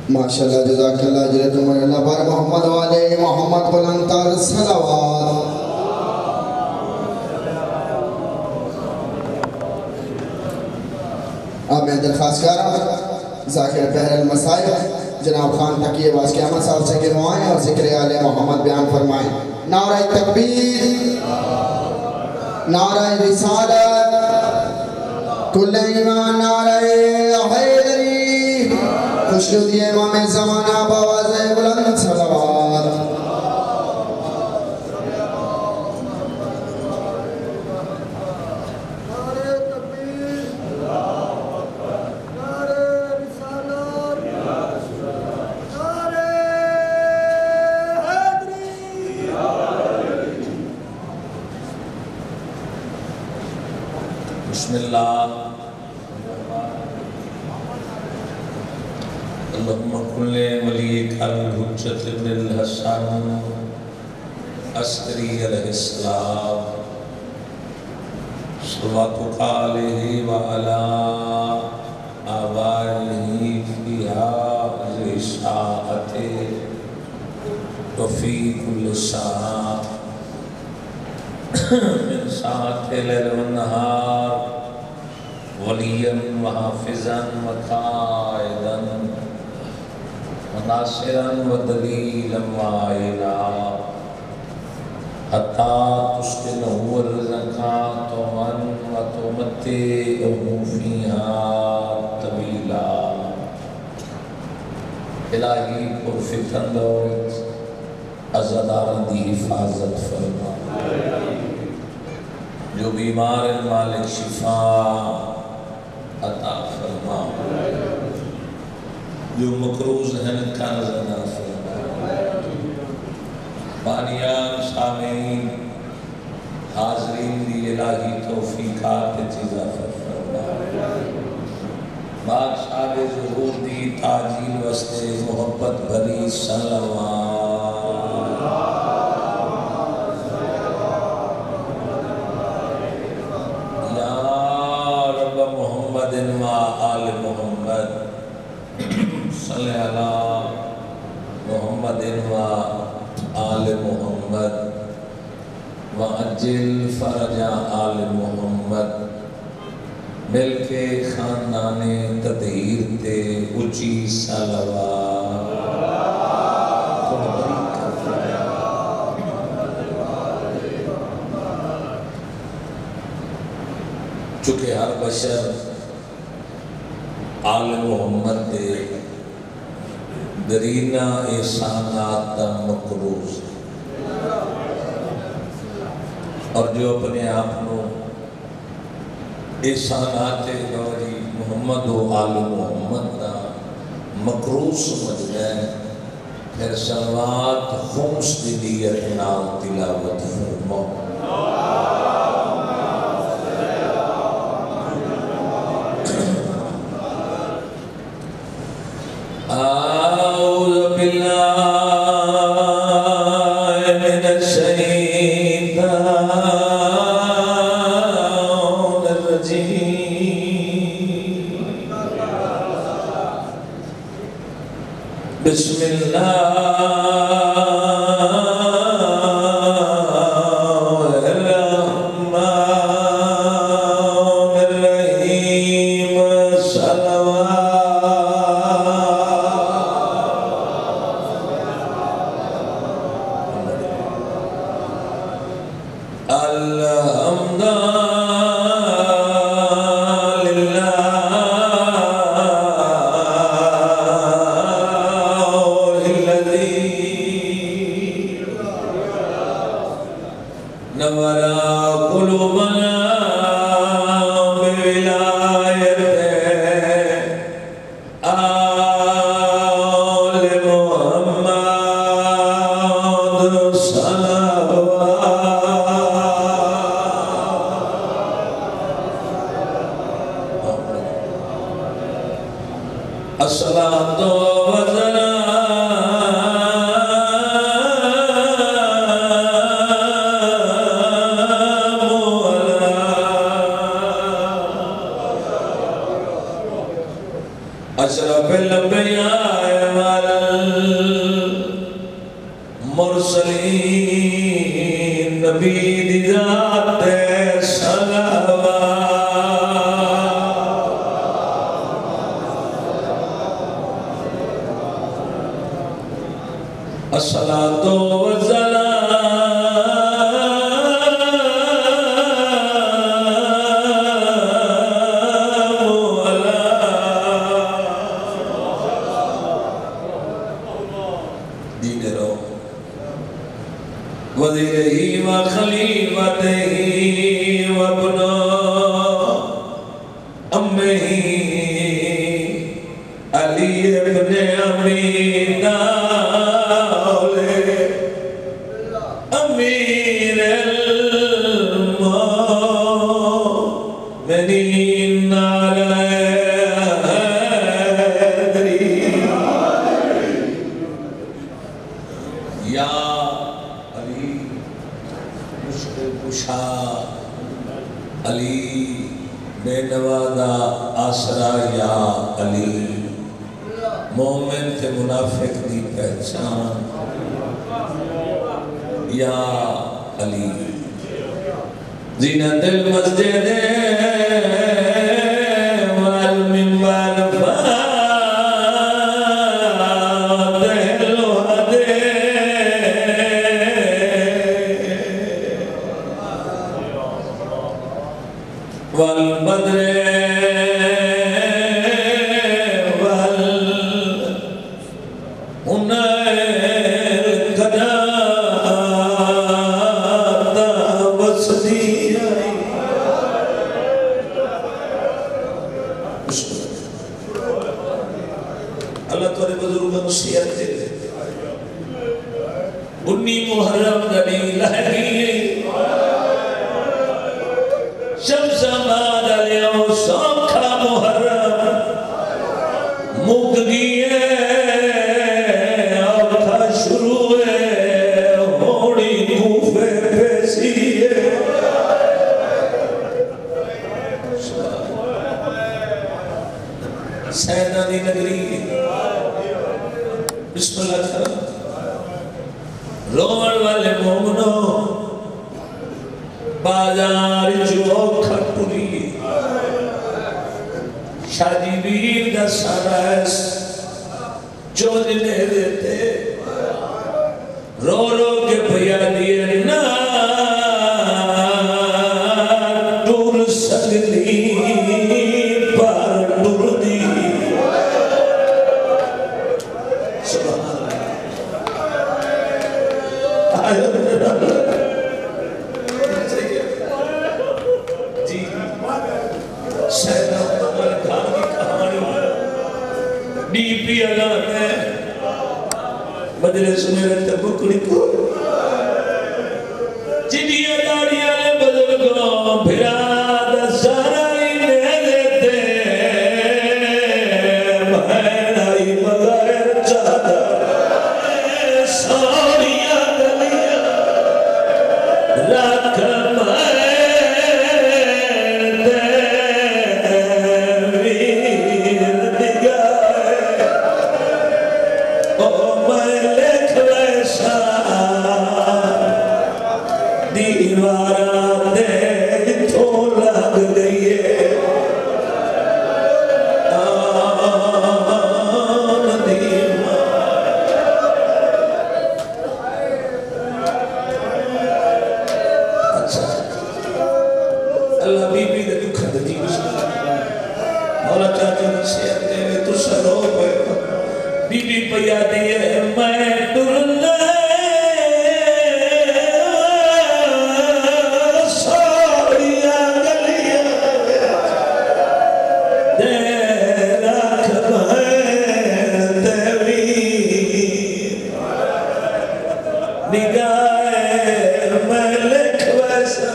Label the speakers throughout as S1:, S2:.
S1: ماشاءاللہ جزاک اللہ اجر تمہارے اللہ بار محمد والے محمد بلند تر صلوات اب میں درخواست کر رہا ہوں ذاکر پہر المسائل جناب خان تقی واسقی احمد صاحب سے گروائیں اور ذکر آل محمد بیان فرمائیں نعرہ تکبیر نعرہ رسالت کل ایمان نعرہ حیدری خوشنودی امام زمانہ باواز بلند صلوات
S2: بسم اللہ اللہم کل ولیک الحجت ابن الحسن عسکری علیہ السلام صلواتک علیہ وعلا آبائیہ فی حاضر ساعت وفی کل ساعت من ساعت لیل و نہار ولیا و حافظا و قائدا و ناصرا و دلیلا و عائلا حتی تسکنہو الرزقات و تمتعہو فیہا طویلا الہی پرفتن دورت ازادارن دی حفاظت فرما جو بیمار مالک شفا عطا فرما جو مقروض ہیں قرض نہ فرما بانیان سامعین حاضرین دی الہی توفیقات اضافہ فرما بادشاہ ظہور دی تاجیل وستے محبت بھری صلوات محمد و آل محمد صلی اللہ محمد و آل محمد وعجل فرج آل محمد مل کے خاندان تطہیر تے اچھی صلوات چونکہ ہر بشر آل محمد دے درینہ احسانات دا مقروض اور جو اپنے آپ کو احسانات گوری محمد و آل محمد دا مقروض سمجھ گئے پھر صلوات خمس دی نیت نال تلاوت فرماؤ أعوذ بالله من الشيطان الرجيم بسم الله أشرف الانبیاء والمرسلین نبی دی ذات صلوات الصلاة والسلام وزیرہی و خلیفتہی و ابن امہی علی ابن امی داولے امیر المومنین علیہ یا علی بے نوادہ آسرا یا علی مومن تے منافق دی پہچان یا علی زینت المسجد والمنبر والبدر والهنائل قدات وصدی اللہ تورے بزرگوں نصیحت دے 19 محرم دنی لہگی شمس آباد علیہ سوکھا محرم مک گئے آبھا شروع ہے ہوڑی کوفے پیسی ہے سینانی نگری بسم اللہ کرم رومن والے مومنوں بازار جو کھٹوری شادی بیر دا سارس جو دنے دیتے رو رو کے پیا دیئے نا ٹور سگلی پر ٹور دی سبحان اللہ سیدہ عمر خان کی کہانی ڈی پی اعلان ہے مجلس میں رہتے بکڑی کو چڑیا داڑیاں نے بزرگوں پھرا دسارائی نے دیتے بہنائی بغیر چادر سوریاں گلیاں رکھ اللہ بی بی دے دکھا دے جی مولا چاچا نصیحت دے میں تو سرو پہ بی بی پیا دیئے میں ڈرنا سوڑیاں گلیاں دے رکھ میں دیوی نگاہ ملک ویسا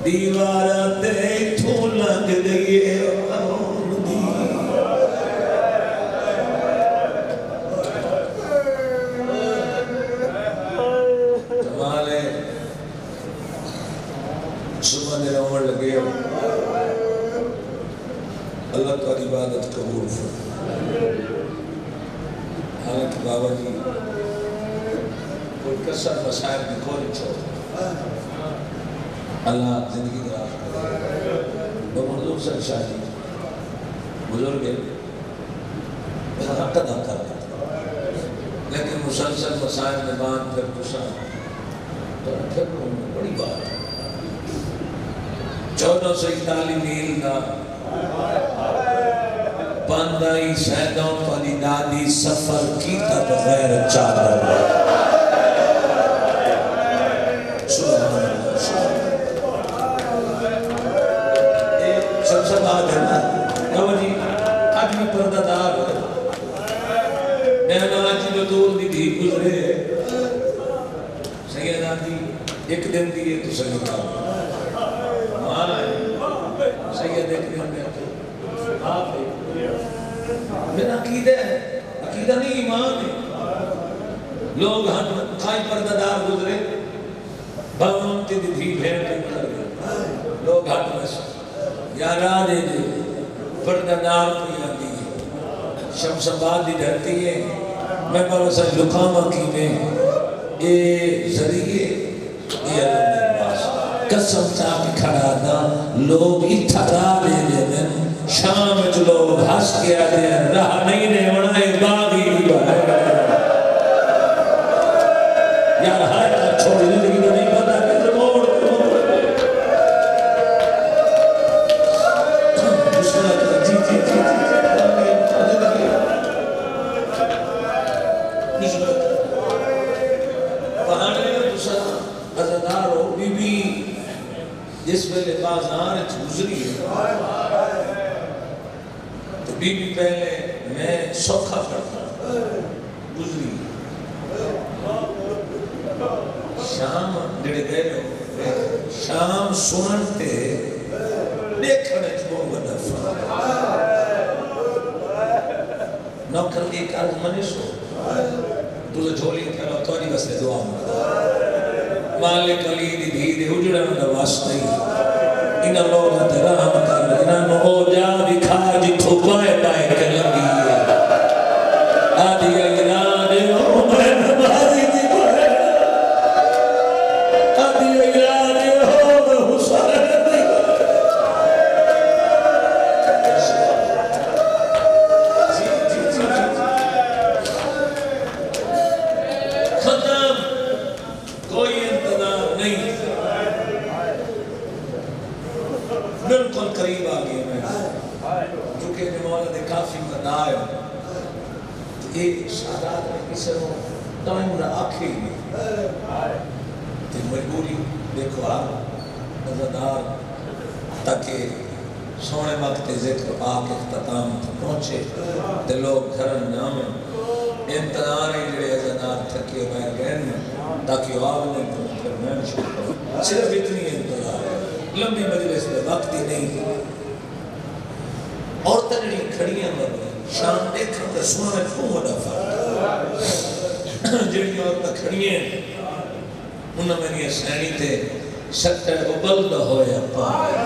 S2: دیوارہ تے تو لگ گئے مولا تو عبادت قبول فرمائے۔ حالانکہ بابا جی کوئی کسر مسائل میں کوئی چھوڑ اللہ زندگی دراز کرے۔ وہ منظور سر شاہ جی بزرگ حق ادا کر لیکن مسلسل مسائل میں بان پھر کسا تو پھر بڑی بات 1441 میل کا پندائی سیدوں پلی دادی سفر کی تا بغیر چادر سبحان سب سے بات ہے نا کہ جی آج بھی پردہ دار میں آج جو دور دی تھی گزرے سیدہ دی ایک دن دیئے تو سیدہ مانا ہے سید ایک دن میں آپ ہے میرا عقیدہ ہے عقیدہ نہیں ایمان ہے لوگ ہم خائی پردہ دار گزرے بھگوانتی دی بھی بھیڑ کے کر گئے لوگ ہاتھ میں یا راجے دے پردہ دار کوئی آتی ہے شمس آباد دی دھرتی ہے میں بابا صاحب لکامہ کی میں اے ذریعے اے اللہ پاس قسم چاہی کھڑا دا لوگ اتھا لے لے دن شام جو لوگ ہس کے آتے ہیں راہ نہیں دے وڑائے باغی بھی بھائے یار ہر چھوڑی زندگی تو نہیں پتا کہ موڑ جس ویلے بازار گزری ہے تو بی بی پہلے میں سوکھا کرتا گزری شام جڑے گئے لو شام سنتے دیکھنے چھوڑ بنا نوکر کی کار منی سو تُجھے جھولی پھیلو توڑی بسے دعا مالک علی دی بھی دی حجرہ دا واسطی انہا لوگا ترام کر انہا نو جا دکھا جی تھوپائے پائے کے لگی ہے آدھی اگران عمر بھاری دی بھائے آدھی اگران عمر حسین دی بالکل قریب آگئے میں چونکہ مولا دے کافی منائب تو یہ شہداد میں کسی رو ٹائم نہ آکھے ہی تو مجبوری دیکھو آپ نظردار تاکہ سونے وقت ذکر آکھ اختتام پہنچے تو لوگ گھرن نامیں انتظار ہی جڑے ازدار تھکے بیر گئے تاکہ آپ نے پھر میں شکر صرف اتنی انتظار ہے لمبی مجلس میں وقت ہی نہیں عورتیں جڑی کھڑیاں مرنے شان دیکھیں تو سونے کیوں بڑا فرق جڑی عورتیں کھڑیاں انہوں میں یہ سینی تھے سکتے بلد ہویا پائے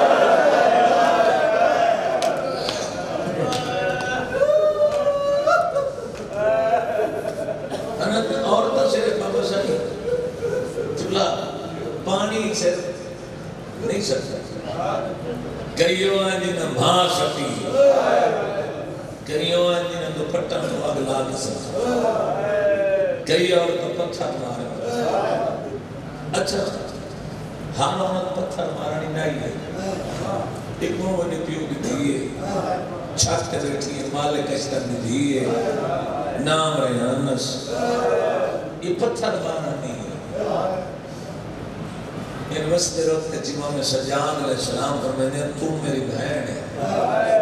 S2: عورتیں صرف بابا سانی چلا پانی صرف نہیں سکتا کریوں آنجی نہ بھاں سکتی کریوں آنجی نہ دوپٹا تو اگلا نہیں سکتا کئی اور تو پتھر مارا اچھا ہاں عورت پتھر مارانی نہیں ہے ایک موہنے پیو بھی دیئے چھت کے بیٹھی ہے مالک اشتر بھی دیئے نام رہے انس یہ پتھر مارانی ہے ان وسط روت کے امام سجاد علیہ السلام فرماتے ہیں تم میری بہن ہے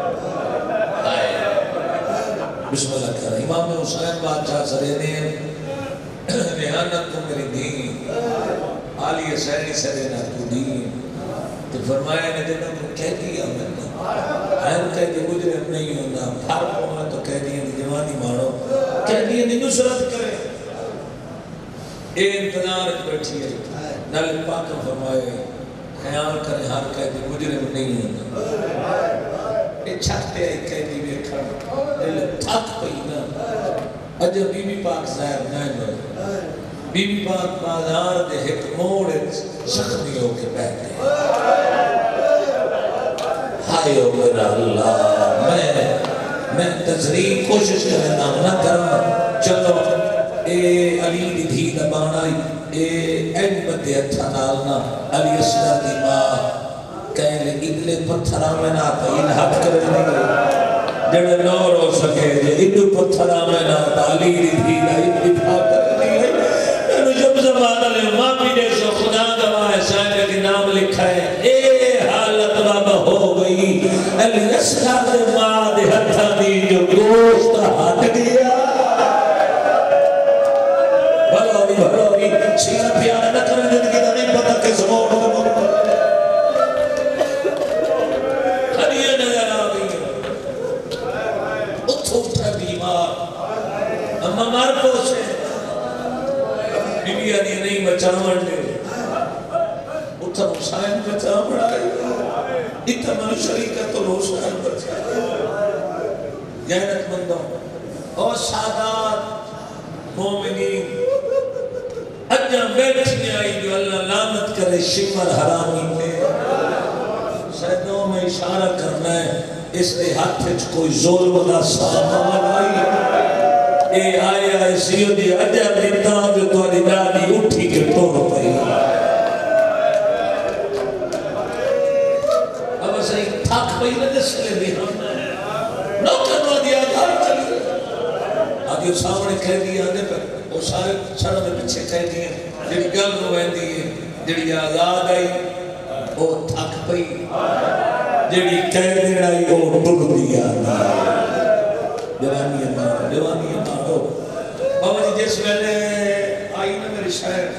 S2: بسم اللہ کہہ رہا امام حسین بادشاہ سرینے ریحانت تم میری دین عالی سینی سرینا تو دین تو فرمایا نے جنہوں نے کہہ دیا میں ہر کہہ دی مجرم نہیں ہونا پھر ہونا تو کہہ دیا جوانی مارو کہہ دیا نصرت کرے اے انتظار بیٹھی ہے نل پاکم فرمائے خیال کرے ہر کہہ دی مجرم نہیں ہونا یہ چھتے آئی کہنی میں کھڑا دل تھک پئی نا اجا بی بی پاک ظاہر نہیں بی بی پاک بازار دے ایک موڑ زخمی ہو کے بیٹھے ہائے او میرا اللہ میں تذریح کوشش کرنا نہ کرنا چلو اے علی دی دھی دبان آئی اے این بدے اتھا نالنا علی اصغر دی ماں کہنے اگلے پتھرہ میں نہ آتا ان حد کر نہیں جڑے نور ہو سکے جے انو پتھرہ میں نہ آتا علی دی دھی دا اتفاق کر نہیں ہے جب زمانہ لے ماں بھی نے سو خدا گواہ صاحب کے نام لکھا ہے اے حالت بابا ہو گئی علی اصغر دی ماں دے ہتھا دی جو گوشت ہاتھ گیا بھلوری سینا پیارا نہ کرنے زندگی دا نہیں پتا کس موڑ ہریہ نظر آ گئی اتھو اٹھا بیمار اما مار پوچھے بی بی آدھی نہیں بچاون دے اتھا حسین بچاون آئی اتھا من شریکت تو حسین بچاون غیرت مندوں اور سادات مومنین اجا بیٹھی آئی جو اللہ لعنت کرے شمر حرامی پہ سیدوں میں اشارہ کرنا ہے اس نے ہاتھ وچ کوئی ظلم دا سامان آئی اے آیا ایسیو دی اجا دیتا جو تاری دادی اٹھی کے توڑ پئی اب اسے تھاک پئی نہ دس لے دی ہم نوکر نو دیا گھر چلی آدھی سامنے کہہ دیا آدھے پر وہ سارے چھڑا میں پچھے کہہ دیا جڑی گل روین دی جڑی آزاد آئی وہ تھک پئی جڑی کہہ دینا آئی وہ ٹک دیا جوانی مارو بابا جی جس ویلے آئی نا میری شاعر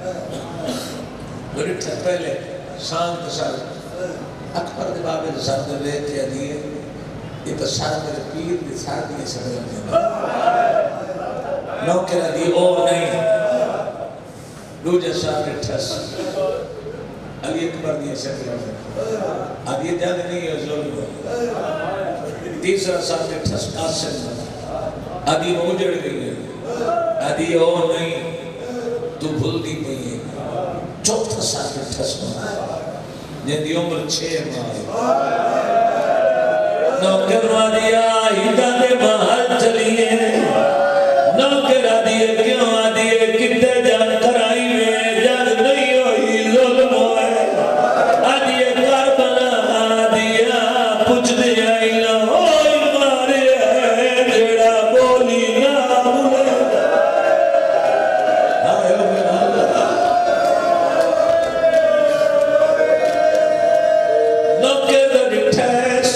S2: بڑی تھا پہلے سانت سال اکبر دے بابے دے ساتھ دے لے کے دیئے یہ تو سارا میرے پیر دے ساتھ دیئے سکتے ہیں نوکرہ دی او نہیں دو جیسا ٹھس علی اکبر دی سکتے ہیں اب یہ جانے نہیں ہے ظلم تیسرا ساتھ ٹھس قاسم ادھی موجڑ گئی ہے ادھی او نہیں تو بھول دی پئی ہے چوتھا ساتھ ٹھس جن دی عمر 6 ماہ نوکر آدیا ہیدہ دے محل چلیے نوکر آدیے کیوں آدیے کتے جان کرائی میں جان نہیں ہوئی ظلم ہوئے آدیے کربلا آدیا پوچھ دیا اینا ہوئی مارے ہے جڑا بولی نام لے آئے میرا اللہ نوکر دا ڈٹھیس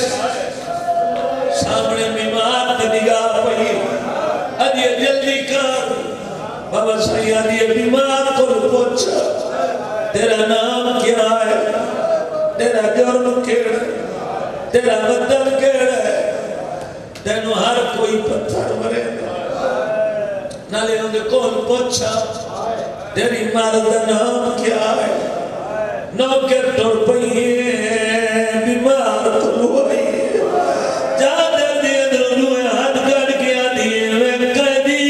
S2: سامنے بیمار دی نگاہ پئی ادھے جلدی کر بابا سیادی بیمار کو پوچھا تیرا نام کیا ہے تیرا جرم کیڑا تیرا بدل کیڑا تینو ہر کوئی پتھر مرے نالے انہیں کون پوچھا تیری مرد نام کیا ہے نوکر ٹر پئی بیمار کو لوئی جادر دے در لوئے ہاتھ گڑ کے آدھیے میں قیدی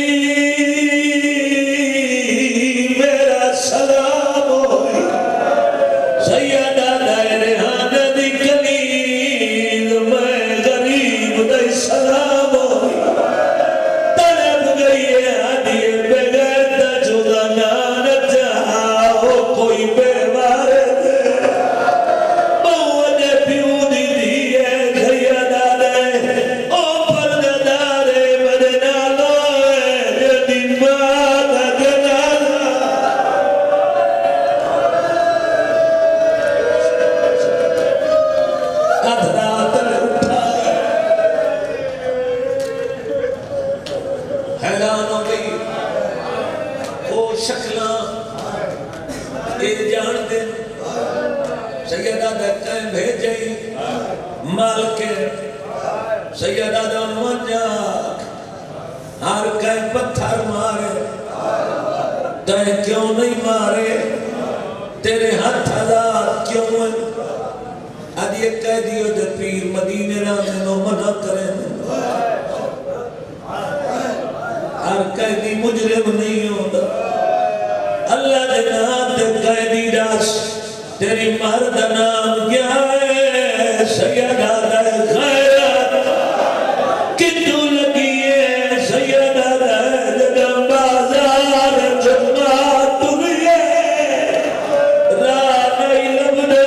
S2: میرا سلام ہوئی سیدہ دائرے ہاں دی کلید میں غریب دائی سلام ہوئی طلب گئی ہے آدھیے بغیر دا جدا نہ جاؤ کوئی بے بارے دے بہونے پیو دی دیئے گھیا دارے او پرد دارے بدنا لوئے جدی مالا جنالا ادھرات نے اٹھائی حیران ہو گئی وہ شکلاں اے جان دے سیدہ دے کہیں بھیجئی مال کے سیدہ دے انوان جاک ہر کہیں پتھر مارے تہیں کیوں نہیں مارے تیرے ہاتھ ہزار کیوں ہیں ادھی ادھی ایک قیدی ہو جب پیر مدینے رہنے نو منع کریں ہر قیدی مجرم نہیں ہوتا اللہ دے نام تے قیدی راس تیری مرد نام کیا ہے سیدہ در غیرت کتو لگی ہے سیدہ در بازار جمعہ تلیے رانی لبنا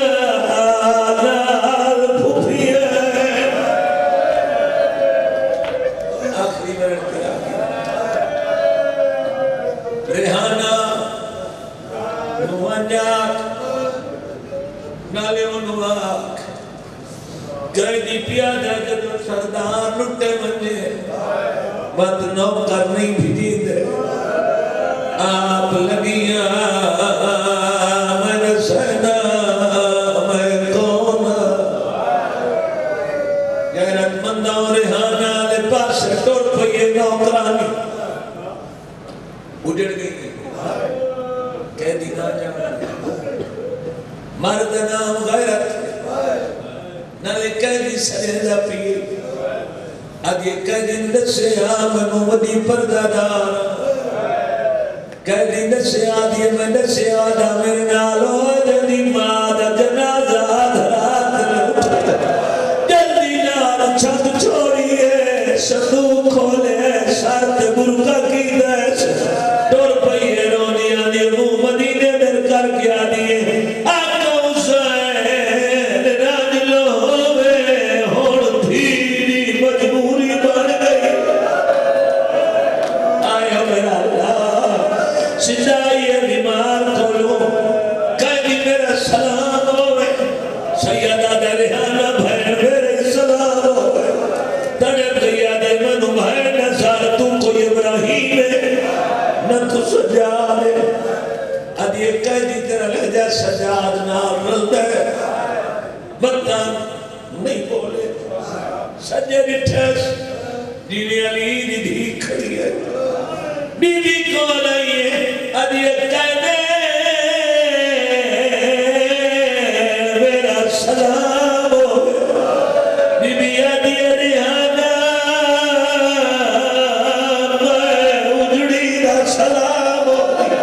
S2: نال پھوپیے آخری مرد کے آگے ریحانہ نوانجاک نالے انواک قیدی پیادہ جدو سردار لٹے منجے بات نوکر نہیں بھیجی دے آپ لگیاں میں سینا میں کون غیرت مندہ اور ریحانہ لے پاس ٹوڑ پہیے نوکرانی اجڑ گئی قیدی نہ جانا مرد نام غیرت نالے قیدی سریدہ پیر ادھ یہ قیدی نسے آمنو ودی پردہ دارا قیدی نسے آدھی میں نسے آدھا میرے نالو جدی مادہ جنازہ آدھرات جلدی نال چھت چھوڑیے صندوق کھولے سارت برکہ کی دیش ٹوڑ پہیے رونی آدھی منہ مدینے در کر کے آدھی آقا حسین راجلو ہوئے ہون تھیری مجبوری بن گئی آیا میرا اللہ سجائی بیمار کھولو قیدی میرا سلام ہوئے سیدہ دریانہ بھین میرے سلام ہوئے تڑپ گیا دے منو بھین نظار تو کوئی ابراہیم ہے نہ تو سجادے ادھ یہ قیدی تیرا لہجہ سجاد نام رلد ہے بطان نہیں بولے سجے رٹھس جیلی علی دی کھڑی ہے بی بی کو لئیے ادھ یہ قیدے میرا سلام ہوئے بی بی ادھ یہ ریحانہ میں اجڑی دا سلام ہوئے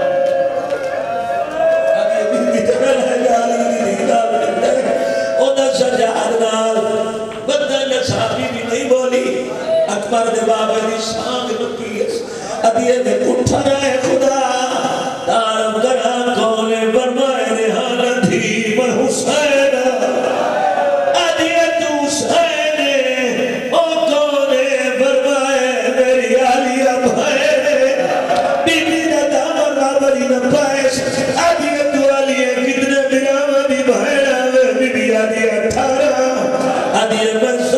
S2: ادھ یہ بی بی تیرا لہجہ علی دی دا اوہ سجاد نال بدن صحابی بھی نہیں بولی اکبر دے بابے دی سانگ نکیس ادھیے دے اٹھا رہے خدا تارم گرام کولے برمائے ریحانہ تھی میں حسین ادھیے تو حسین او کولے برمائے میری آلیہ بھائے بی بی دا دامر بابری نہ پائش ادھیے تو آلیہ کتنے برامہ دی بھائے بی بی آلیہ 18 ادھیے میں